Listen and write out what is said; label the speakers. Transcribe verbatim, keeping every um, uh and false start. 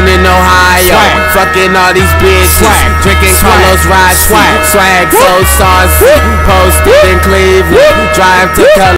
Speaker 1: down in Ohio, swag. Fucking all these bitches, swag. Drinking Carlos Rossi, swag, swag so saucy. Posted in Cleveland, drive to Colombia.